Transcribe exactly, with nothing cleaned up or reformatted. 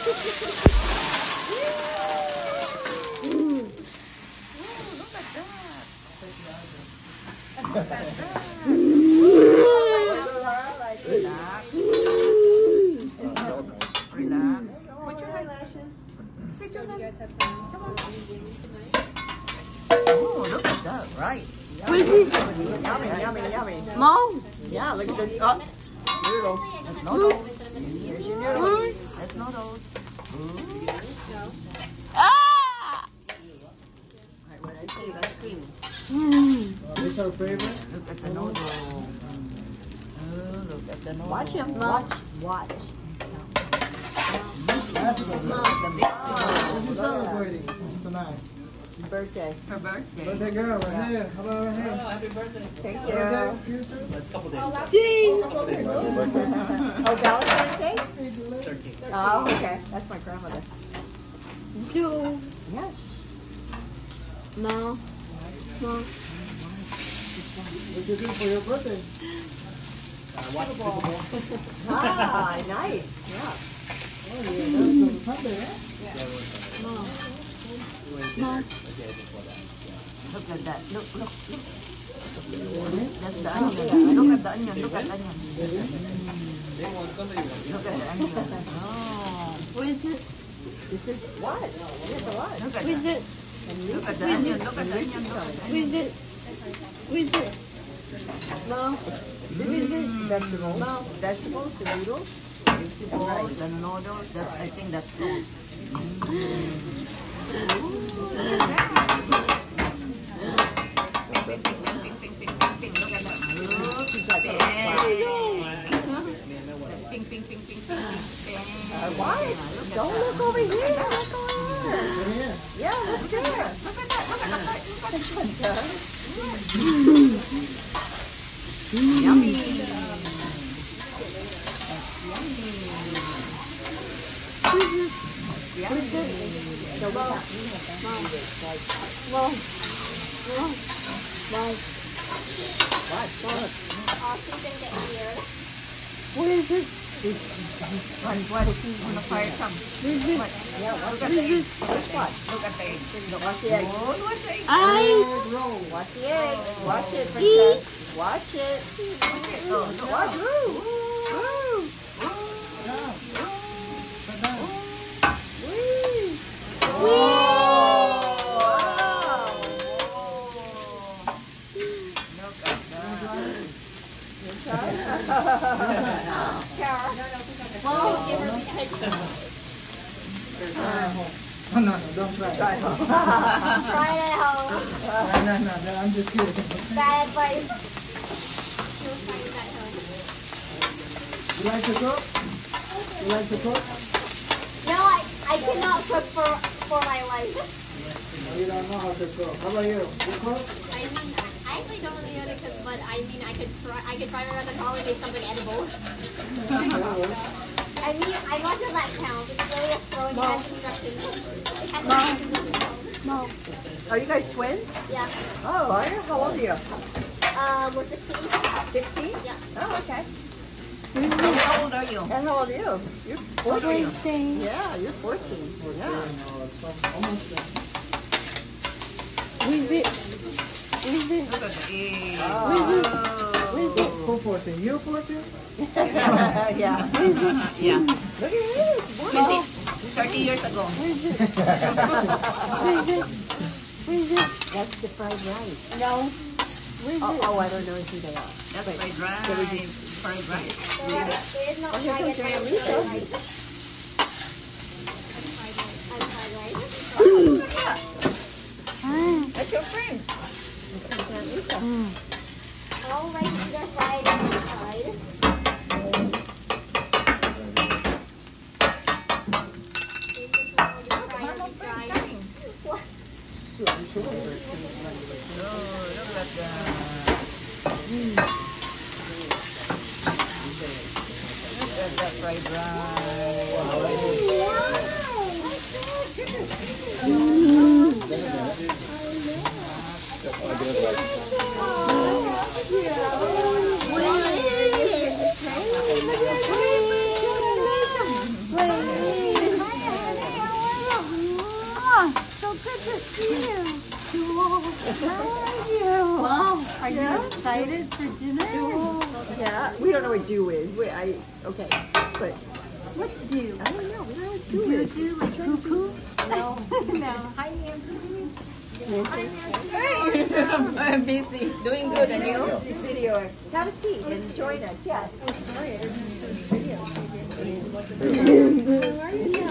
Relax. Put your lashes. Switch your lashes. Come on. Oh, look at that rice. Yummy, yummy, yummy, yummy. Mom. Yeah, look at the oh, noodles. That's noodles. Here's your noodles. That's noodles. Ah! Alright, what I say, ice cream. Mm. This our favorite? Look at the noodles. Oh, look at the noodles. Watch him. Watch. Watch. That's The big What you noodles. celebrating tonight? Birthday. Her birthday. Birthday girl right here. How about right here? Happy birthday. Thank Birthday, you. future? That's a couple days. Gee. Oh, Valentine's Day? Turkey. Oh, okay. That's my grandmother. Two. Yes. No. No. What you do for your birthday? Uh, watch Super Bowl. Ah, nice. Yeah. Oh yeah, that's on Sunday, eh? No. Wait, No. the day before that. Look at that. Look, look, look. That's the onion. Look at the onion. Look at the onion. They want something. Look at the onion. Oh. What is it? This is what? Look at what? Look at What is that. it? Look at the onion. Look at the onion. Look at the What onion. is it? What is it? No. This is vegetables. No. Vegetables, the noodles, vegetables, the noodles. That's, I think that's salt. Ping, ping, ping, ping, ping, ping, ping, ping. Look at that. Look, he's like ping. Ping, ping, ping, ping, ping, ping. Uh, why? Don't look over here. Look over here. Yeah, look there. Look at that. Look at that. Look at that. Yummy. Yeah. So we have, we have that. Like, Mom. Mom. Mom. what? What? What is it? What? What? On the fire come. What is it? What? Yeah, look at What the is egg. it? What? Look at the egg. Look, watch the egg. Oh, watch the egg. I. Roll. Watch the egg. Watch it, princess. Watch it. Watch it. Oh, look. Watch. Woo. Woo. Woo. Look at that. Carol. No, no, no, don't try. Try it. Try it at home. No, no, no, no, I'm just kidding. Try it, buddy. You like to cook? You like to cook? No, I, I cannot cook for, for my life. No, you don't know how to cook. How about you? You cook? I mean, I actually don't really know how to cook, but I mean, I could try, I could try my best and probably make something edible. I mean, I want to let count. It's really a throw and it has instructions. It has instructions. Mom. Are you guys twins? Yeah. Oh, are you? How old are you? Um, we're sixteen. sixteen? Yeah. Oh, okay. What is And it? how old are you? And how old are you? You're fourteen. Fourteen. Yeah, you're fourteen. Yeah. Almost done. What is it? What is it? Look at the egg. What is it? What is it? Who fourteen? You fourteen? Yeah. What is it? Yeah. Look at this. twenty, thirty years ago. What is it? What is it? What is it? That's the fried rice. No. What is Oh, it? oh, I don't know who they are. That's fried rice. Fried rice. There, there is no Oh, here fried comes rice. Lisa. Unfried rice. Look at that. Ah. That's your friend. Lisa. All rice are fried and unfried. Look, my friend coming. What? Oh, look at that. Look at that fried rice. Mom, Are you excited for dinner? yeah, we don't know what do is. We, I, okay, but What's do? I don't know. We don't know what do Do is. do like poo poo? No. No. Hi Nancy. I'm busy. Doing good, and you? Video. Have a seat and join us, yes. How are you?